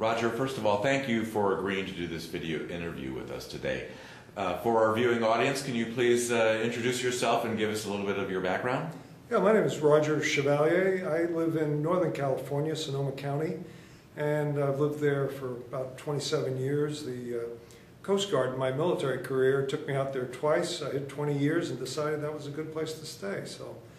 Roger, first of all, thank you for agreeing to do this video interview with us today. For our viewing audience, can you please introduce yourself and give us a little bit of your background? Yeah, my name is Roger Chevalier. I live in Northern California, Sonoma County, and I've lived there for about 27 years. The Coast Guard, in my military career, took me out there twice. I hit 20 years and decided that was a good place to stay. So